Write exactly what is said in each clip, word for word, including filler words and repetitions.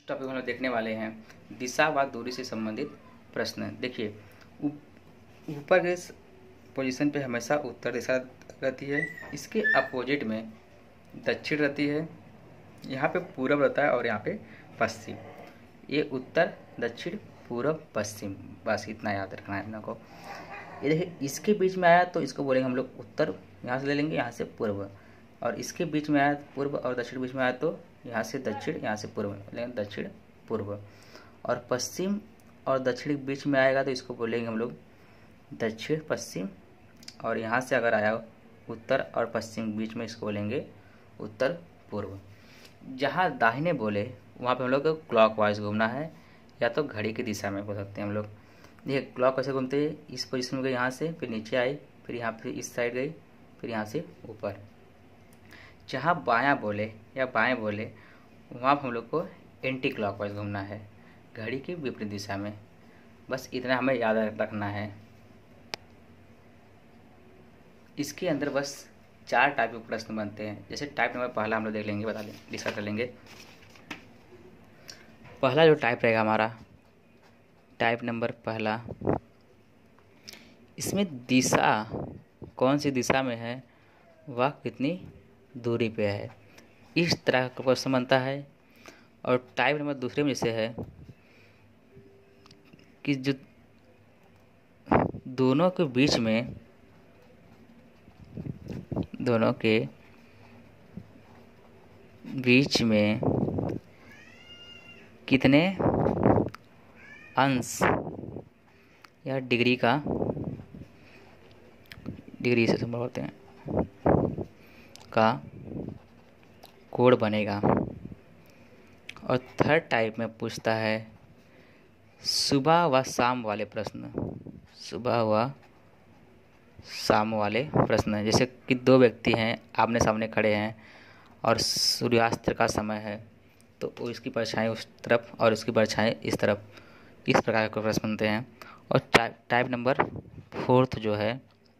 Topic में हम लोग देखने वाले हैं दिशा व दूरी से संबंधित प्रश्न। देखिए, ऊपर के पोजीशन पे हमेशा उत्तर दिशा रहती है, इसके अपोजिट में दक्षिण रहती है, यहाँ पे पूरब रहता है और यहाँ पे पश्चिम। ये उत्तर दक्षिण पूरब पश्चिम, बस इतना याद रखना है हम लोग को। ये देखिए, इसके बीच में आया तो इसको बोलेंगे हम लोग उत्तर, यहाँ से ले लेंगे, यहाँ से पूर्व। और इसके बीच में आया पूर्व और दक्षिण बीच में आया तो यहाँ से दक्षिण, यहाँ से पूर्व, लेकिन दक्षिण पूर्व। और पश्चिम और दक्षिण बीच में आएगा तो इसको बोलेंगे हम लोग दक्षिण पश्चिम। और यहाँ से अगर आया उत्तर और पश्चिम बीच में, इसको बोलेंगे उत्तर पूर्व। जहाँ दाहिने बोले वहाँ पे हम लोग को क्लॉक वाइज घूमना है, या तो घड़ी की दिशा में बोल सकते हैं हम लोग। देखिए, क्लॉक कैसे घूमते हैं, इस पोजीशन में गई, यहाँ से फिर नीचे आई, फिर यहाँ फिर इस साइड गई, फिर यहाँ से ऊपर। जहाँ बायां बोले या बाएं बोले वहाँ हम लोग को एंटी क्लॉकवाइज घूमना है, घड़ी की विपरीत दिशा में। बस इतना हमें याद रखना है। इसके अंदर बस चार टाइप के प्रश्न बनते हैं। जैसे टाइप नंबर पहला हम लोग देख लेंगे, बता लें, डिस्कस कर लेंगे। पहला जो टाइप रहेगा हमारा, टाइप नंबर पहला, इसमें दिशा कौन सी दिशा में है, वह कितनी दूरी पे है, इस तरह का क्वेश्चन बनता है। और टाइप नंबर दूसरे में जैसे है कि जो दोनों के बीच में दोनों के बीच में कितने अंश या डिग्री का डिग्री से संभव होते हैं का कोण बनेगा। और थर्ड टाइप में पूछता है सुबह व शाम वाले प्रश्न, सुबह व शाम वाले प्रश्न। जैसे कि दो व्यक्ति हैं, आमने सामने खड़े हैं और सूर्यास्त का समय है, तो इसकी परछाई उस तरफ और इसकी परछाई इस तरफ, इस प्रकार के प्रश्न बनते हैं। और टाइप टाइप नंबर फोर्थ जो है,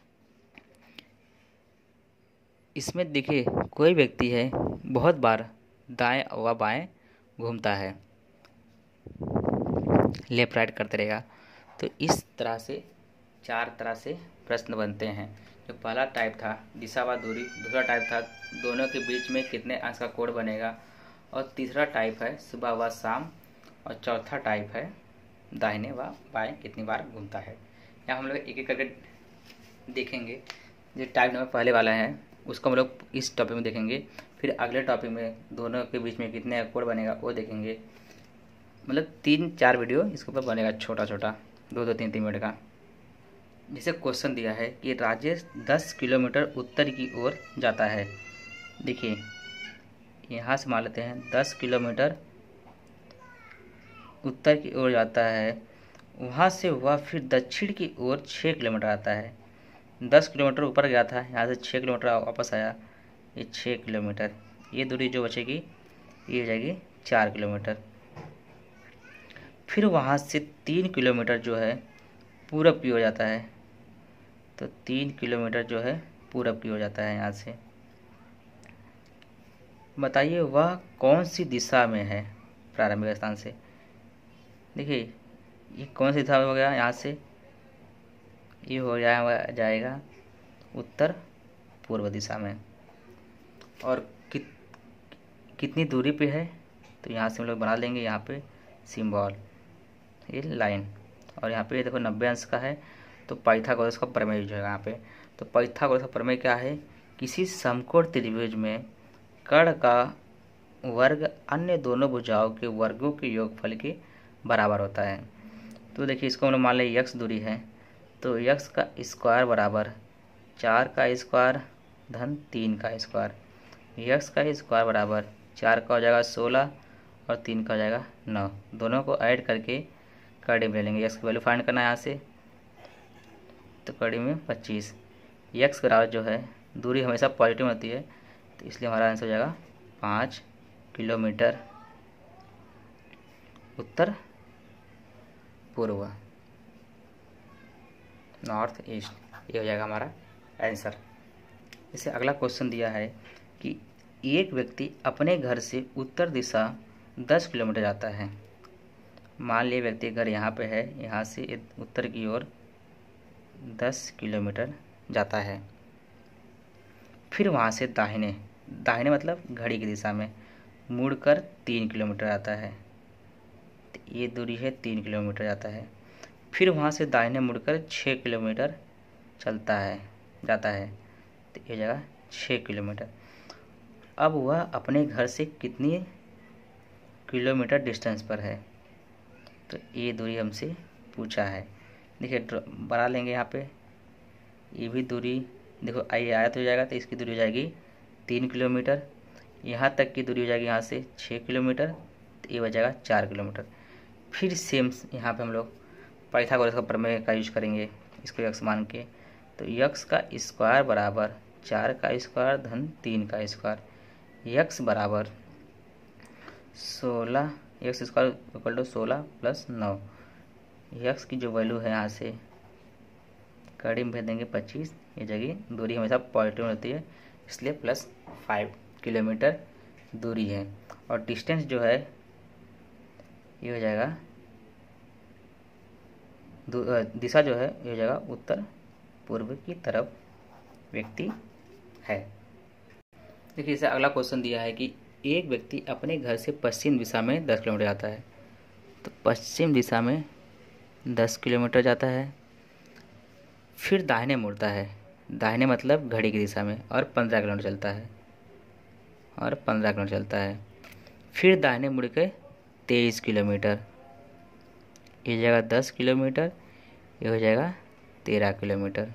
इसमें देखिए कोई व्यक्ति है बहुत बार दाएं व बाएं घूमता है, लेफ्ट राइट करते रहेगा। तो इस तरह से चार तरह से प्रश्न बनते हैं। जो पहला टाइप था दिशा व दूरी, दूसरा टाइप था दोनों के बीच में कितने अंश का कोण बनेगा, और तीसरा टाइप है सुबह व शाम, और चौथा टाइप है दाहिने व बाएं कितनी बार घूमता है। यहाँ हम लोग एक एक करके देखेंगे। जो टाइप नंबर पहले वाला है उसको हम लोग इस टॉपिक में देखेंगे, फिर अगले टॉपिक में दोनों के बीच में कितने कोण बनेगा वो देखेंगे। मतलब तीन चार वीडियो इसके ऊपर बनेगा, छोटा छोटा, दो दो तीन तीन मिनट का। जैसे क्वेश्चन दिया है कि राजेश दस किलोमीटर उत्तर की ओर जाता है। देखिए, यहाँ से मान लेते हैं दस किलोमीटर उत्तर की ओर जाता है, वहाँ से वह फिर दक्षिण की ओर छः किलोमीटर आता है। दस किलोमीटर ऊपर गया था, यहाँ से छः किलोमीटर वापस आया, ये छः किलोमीटर। ये दूरी जो बचेगी ये हो जाएगी चार किलोमीटर। फिर वहाँ से तीन किलोमीटर जो है पूरब की ओर जाता है, तो तीन किलोमीटर जो है पूरब की ओर जाता है यहाँ से। बताइए वह कौन सी दिशा में है प्रारंभिक स्थान से। देखिए, ये कौन सी दिशा में हो गया, यहाँ से ये हो जाएगा जाएगा उत्तर पूर्व दिशा में। और कित कितनी दूरी पे है, तो यहाँ से हम लोग बना लेंगे यहाँ पे सिंबल, ये लाइन। और यहाँ पे देखो नब्बे अंश का है, तो पाइथागोरस का प्रमेय जो है यहाँ पे। तो पाइथागोरस का प्रमेय क्या है, किसी समकोण त्रिभुज में कर्ण का वर्ग अन्य दोनों भुजाओं के वर्गों के योगफल के बराबर होता है। तो देखिए, इसको हम लोग मान लें यक्स दूरी है, तो यक्स का स्क्वायर बराबर चार का स्क्वायर धन तीन का स्क्वायर। यक्स का स्क्वायर बराबर चार का हो जाएगा सोलह और तीन का हो जाएगा नौ। दोनों को ऐड करके कड़ी में ले लेंगे। यक्स की वैल्यू फाइंड करना है यहाँ से, तो कड़ी में पच्चीस। यक्स बराबर जो है दूरी हमेशा पॉजिटिव होती है, तो इसलिए हमारा आंसर हो जाएगा पाँच किलोमीटर उत्तर पूर्व, नॉर्थ ईस्ट। ये हो जाएगा हमारा आंसर। जैसे अगला क्वेश्चन दिया है कि एक व्यक्ति अपने घर से उत्तर दिशा दस किलोमीटर जाता है। मान लिया व्यक्ति घर यहाँ पे है, यहाँ से उत्तर की ओर दस किलोमीटर जाता है। फिर वहाँ से दाहिने दाहिने मतलब घड़ी की दिशा में मुड़कर तीन किलोमीटर आता है। तो ये दूरी है तीन किलोमीटर जाता है। फिर वहाँ से दाहिने मुड़कर छः किलोमीटर चलता है जाता है। तो ये जगह छः किलोमीटर। अब वह अपने घर से कितनी किलोमीटर डिस्टेंस पर है, तो ये दूरी हमसे पूछा है। देखिए बना लेंगे यहाँ पे, ये भी दूरी देखो आई आया तो हो जाएगा, तो इसकी दूरी हो जाएगी तीन किलोमीटर। यहाँ तक की दूरी हो जाएगी यहाँ से छः किलोमीटर, तो ये हो जाएगा चार किलोमीटर। फिर सेम यहाँ पे हम लोग पाइथागोरस का प्रमेय का यूज करेंगे इसको यक्स मान के। तो यक्स का स्क्वायर बराबर चार का स्क्वायर धन तीन का स्क्वायर। यक्स बराबर सोलह, यक्स स्क्वायर इक्वल टू सोलह प्लस नौ। यक्स की जो वैल्यू है यहाँ से कड़ी में भेज देंगे पच्चीस। ये जगह दूरी हमेशा पॉजिटिव होती है, इसलिए प्लस फाइव किलोमीटर दूरी है। और डिस्टेंस जो है ये हो जाएगा, दिशा जो है ये हो जाएगा उत्तर पूर्व की तरफ व्यक्ति है। देखिए इसे अगला क्वेश्चन दिया है कि एक व्यक्ति अपने घर से पश्चिम दिशा में दस किलोमीटर जाता है। तो पश्चिम दिशा में दस किलोमीटर जाता है, फिर दाहिने मुड़ता है, दाहिने मतलब घड़ी की दिशा में, और पंद्रह किलोमीटर चलता है और पंद्रह किलोमीटर चलता है। फिर दाहिने मुड़ के तेईस किलोमीटर, ये जगह दस किलोमीटर, ये हो जाएगा तेरह किलोमीटर।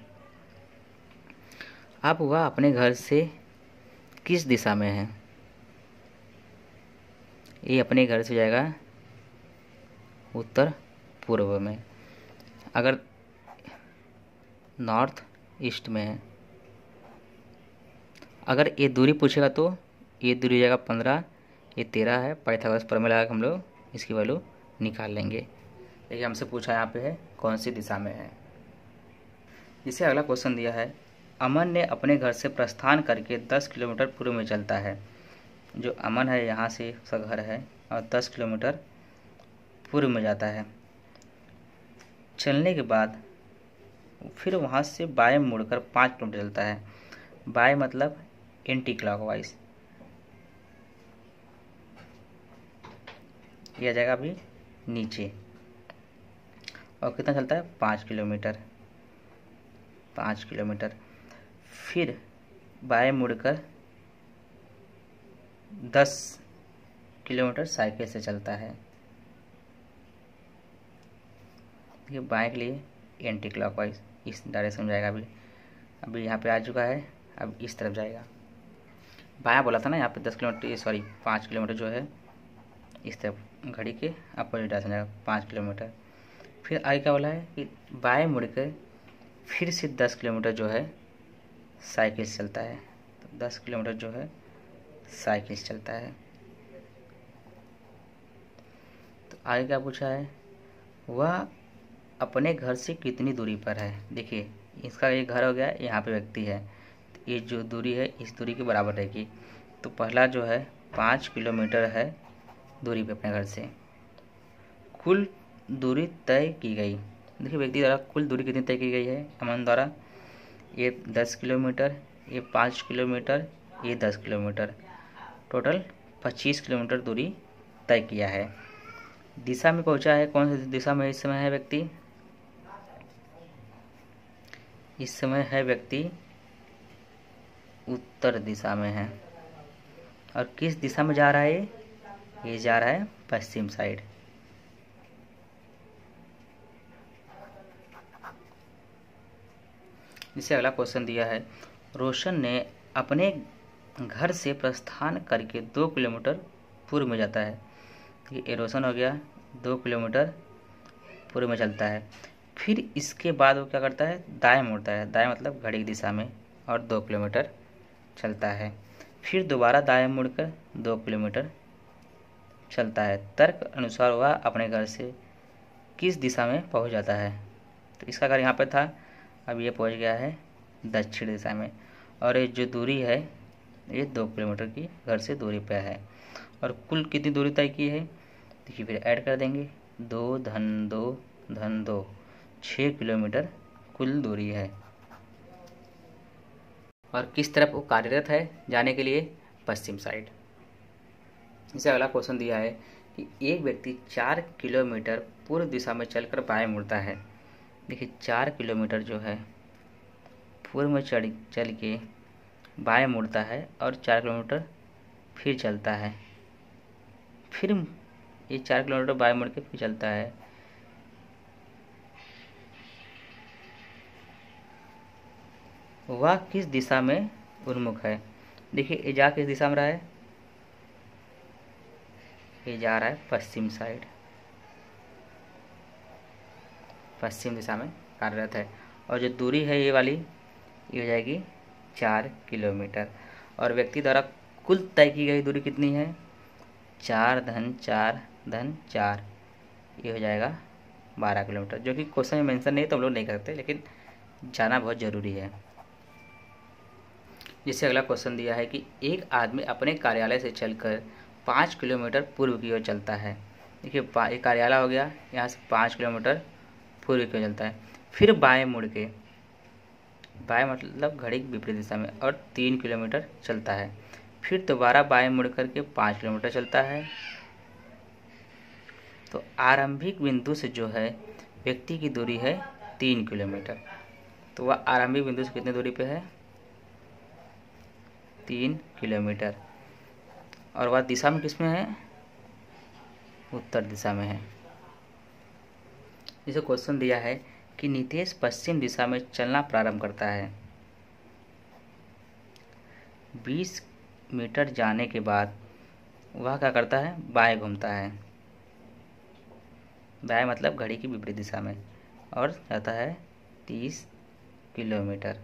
अब वह अपने घर से किस दिशा में है, ये अपने घर से जाएगा उत्तर पूर्व में। अगर नॉर्थ ईस्ट में है, अगर ये दूरी पूछेगा तो ये दूरी हो जाएगा पंद्रह, ये तेरह है। पाइथागोरस प्रमेय लगा के हम लोग इसकी वैल्यू निकाल लेंगे। देखिए हमसे पूछा यहाँ पे है कौन सी दिशा में है। इसे अगला क्वेश्चन दिया है, अमन ने अपने घर से प्रस्थान करके दस किलोमीटर पूर्व में चलता है। जो अमन है यहाँ से उसका घर है और दस किलोमीटर पूर्व में जाता है। चलने के बाद फिर वहाँ से बाएं मुड़कर पाँच किलोमीटर चलता है। बाएं मतलब एंटी क्लॉकवाइज, यह जगह भी नीचे। और कितना चलता है, पाँच किलोमीटर पाँच किलोमीटर। फिर बाएं मुड़कर दस किलोमीटर साइकिल से चलता है। ये बाएं के लिए एंटी क्लॉकवाइज इस डायरेक्शन में जाएगा। अभी अभी यहाँ पे आ चुका है, अब इस तरफ जाएगा। बायां बोला था ना, यहाँ पे दस किलोमीटर सॉरी पाँच किलोमीटर जो है इस तरफ घड़ी के अपोजिट डायरेक्शन जाएगा पाँच किलोमीटर। फिर आगे क्या बोला है कि बाएं मुड़ के फिर से दस किलोमीटर जो है साइकिल से चलता है। तो दस किलोमीटर जो है साइकिल से चलता है। तो आगे क्या पूछा है, वह अपने घर से कितनी दूरी पर है। देखिए इसका ये घर हो गया, यहाँ पे व्यक्ति है, तो ये जो दूरी है इस दूरी के बराबर रहेगी। तो पहला जो है पाँच किलोमीटर है दूरी पे अपने घर से। कुल दूरी तय की गई, देखिए व्यक्ति द्वारा कुल दूरी कितनी तय की गई है अमन द्वारा, ये दस किलोमीटर, ये पाँच किलोमीटर, ये दस किलोमीटर, टोटल पच्चीस किलोमीटर दूरी तय किया है। दिशा में पहुंचा है, कौन सी दिशा में इस समय है व्यक्ति, इस समय है व्यक्ति उत्तर दिशा में है। और किस दिशा में जा रहा है, ये जा रहा है पश्चिम साइड। जिसे अगला क्वेश्चन दिया है, रोशन ने अपने घर से प्रस्थान करके दो किलोमीटर पूर्व में जाता है। ये रोशन हो गया, दो किलोमीटर पूर्व में चलता है। फिर इसके बाद वो क्या करता है, दाएं मुड़ता है, दाएं मतलब घड़ी की दिशा में, और दो किलोमीटर चलता है। फिर दोबारा दाएं मुड़कर दो किलोमीटर चलता है। तर्क अनुसार वह अपने घर से किस दिशा में पहुंच जाता है। तो इसका घर यहाँ पे था, अब ये पहुंच गया है दक्षिण दिशा में। और ये जो दूरी है ये दो किलोमीटर की घर से दूरी पे है। और कुल कितनी दूरी तय की है, देखिए फिर ऐड कर देंगे, दो धन दो धन दो, छः किलोमीटर कुल दूरी है। और किस तरफ वो कार्यरत है जाने के लिए, पश्चिम साइड। इसे अगला क्वेश्चन दिया है कि एक व्यक्ति चार किलोमीटर पूर्व दिशा में चलकर बाएं मुड़ता है। देखिए चार किलोमीटर जो है पूर्व में चढ़ चल के बाएं मुड़ता है और चार किलोमीटर फिर चलता है, फिर ये चार किलोमीटर बाएं मुड़ के फिर चलता है। वह किस दिशा में उन्मुख है। देखिए ये जा किस दिशा में रहा है, ये जा रहा है पश्चिम साइड, पश्चिम दिशा में कार्यरत है। और जो दूरी है ये वाली, ये हो जाएगी चार किलोमीटर। और व्यक्ति द्वारा कुल तय की गई दूरी कितनी है, चार धन चार धन चार, ये हो जाएगा बारह किलोमीटर। जो कि क्वेश्चन में मेंशन नहीं तो हम लोग नहीं करते, लेकिन जाना बहुत ज़रूरी है। जिससे अगला क्वेश्चन दिया है कि एक आदमी अपने कार्यालय से चलकर पाँच किलोमीटर पूर्व की ओर चलता है। देखिए एक कार्यालय हो गया, यहाँ से पाँच किलोमीटर पूर्व की ओर चलता है, फिर बाएं मुड़ के, बाएं मतलब घड़ी की विपरीत दिशा में, और तीन किलोमीटर चलता है, फिर दोबारा बाएं मुड़ करके पाँच किलोमीटर चलता है। तो आरंभिक बिंदु से जो है व्यक्ति की दूरी है तीन किलोमीटर। तो वह आरंभिक बिंदु से कितनी दूरी पे है, तीन किलोमीटर। और वह दिशा में किस में है, उत्तर दिशा में है। इसे क्वेश्चन दिया है कि नितेश पश्चिम दिशा में चलना प्रारंभ करता है। बीस मीटर जाने के बाद वह क्या करता है, बाएं घूमता है, बाएं मतलब घड़ी की विपरीत दिशा में, और जाता है तीस किलोमीटर।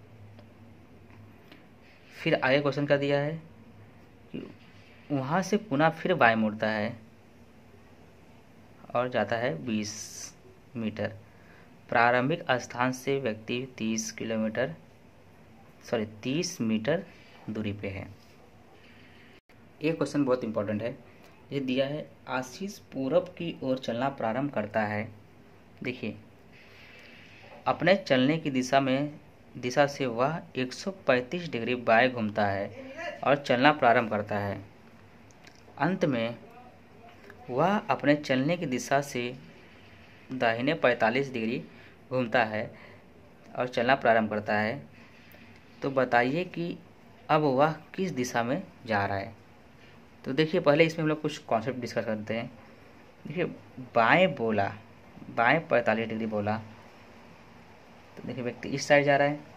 फिर आगे क्वेश्चन का दिया है कि वहाँ से पुनः फिर बाएं मुड़ता है और जाता है बीस मीटर। प्रारंभिक स्थान से व्यक्ति तीस किलोमीटर सॉरी तीस मीटर दूरी पे है। ये क्वेश्चन बहुत इंपॉर्टेंट है। ये दिया है आशीष पूरब की ओर चलना प्रारंभ करता है। देखिए अपने चलने की दिशा में दिशा से वह एक सौ पैंतीस डिग्री बाएं घूमता है और चलना प्रारंभ करता है। अंत में वह अपने चलने की दिशा से दाहिने पैंतालीस डिग्री घूमता है और चलना प्रारंभ करता है। तो बताइए कि अब वह किस दिशा में जा रहा है। तो देखिए पहले इसमें हम लोग कुछ कॉन्सेप्ट डिस्कस करते हैं। देखिए बाएं बोला, बाएं पैंतालीस डिग्री बोला, तो देखिए व्यक्ति इस साइड जा रहा है,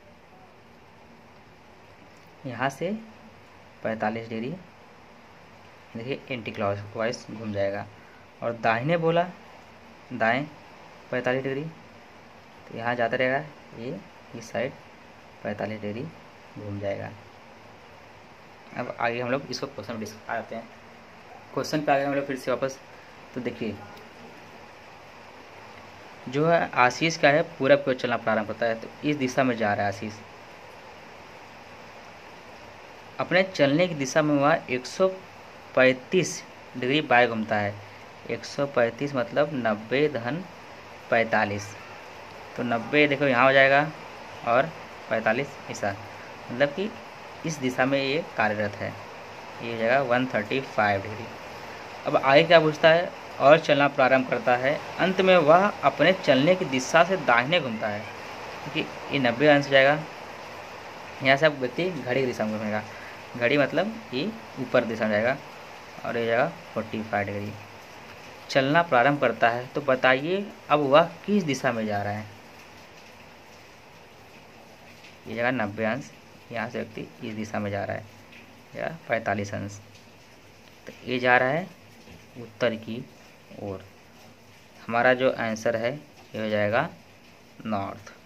यहाँ से पैंतालीस डिग्री देखिए एंटी क्लॉकवाइज घूम जाएगा। और दाहिने बोला, दाएं पैंतालीस डिग्री, तो यहाँ जाता रहेगा, ये इस साइड पैंतालीस डिग्री घूम जाएगा। अब आगे हम लोग इसको क्वेश्चन में आते हैं। क्वेश्चन पे आगे हम लोग फिर से वापस, तो देखिए जो है आशीष का है पूरब की ओर चलना प्रारंभ होता है, तो इस दिशा में जा रहा है आशीष। अपने चलने की दिशा में वह एक सौ पैंतीस डिग्री बाएं घूमता है। एक सौ पैंतीस मतलब नब्बे धन पैंतालीस, तो नब्बे देखो यहाँ हो जाएगा और पैंतालीस ऐसा, मतलब कि इस दिशा में ये कार्यरत है, ये हो जाएगा एक सौ पैंतीस डिग्री। अब आगे क्या पूछता है, और चलना प्रारंभ करता है, अंत में वह अपने चलने की दिशा से दाहिने घूमता है, क्योंकि ये नब्बे अंश हो जाएगा। यहाँ से अब व्यक्ति घड़ी की दिशा में घूमेगा, घड़ी मतलब ये ऊपर दिशा में जाएगा और ये जाएगा पैंतालीस डिग्री। चलना प्रारंभ करता है, तो बताइए अब वह किस दिशा में जा रहा है। ये जगह नब्बे अंश, यहाँ से व्यक्ति इस दिशा में जा रहा है या पैंतालीस अंश, तो ये जा रहा है उत्तर की ओर। हमारा जो आंसर है ये हो जाएगा नॉर्थ।